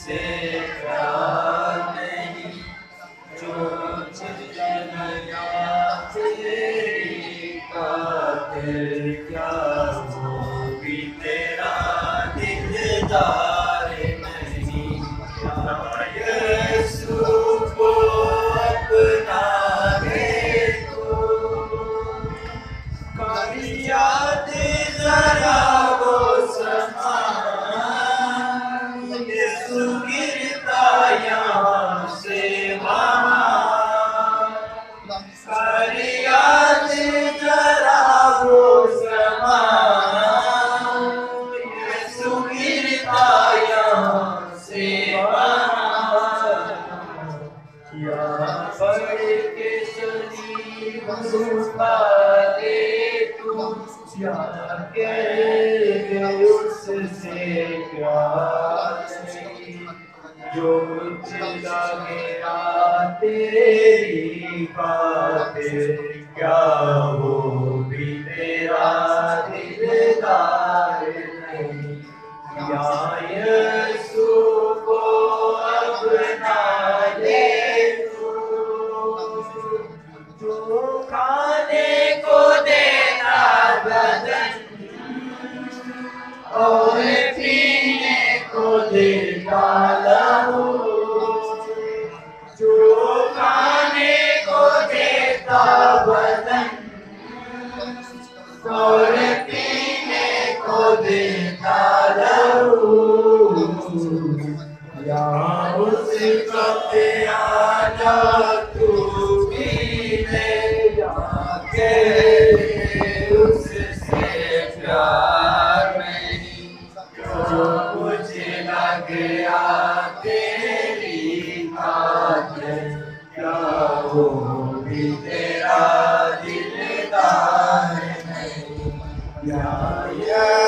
से प्यार नहीं, जो चीज नया तेरी खातिर क्या वो भी तेरा दिलदार नहीं। यीशु को अपना ले तू, कर याद जरा वो समा, यीशु गिरता यहाँ से वहाँ, कर याद जरा वो समा, यीशु गिरता यहाँ से वहाँ, यहाँ पढ़ के सलीब उतारे तू, यहाँ कह उससे प्यार नहीं, जो चिल्ला गया तेरी खातिर क्या वो भी तेरा दिलदार नहीं। या यीशु को अपना ले तू, जो खाने को देता बदन और पीने को देता लहू, जो खाने को देता बदन और पीने को देता लहू, यहाँ उसका प्याला तू पी ले, जाके उससे प्यार नहीं, जो मुझे लग गया तेरी खातिर क्या वो भी तेरा दिलदार नहीं। या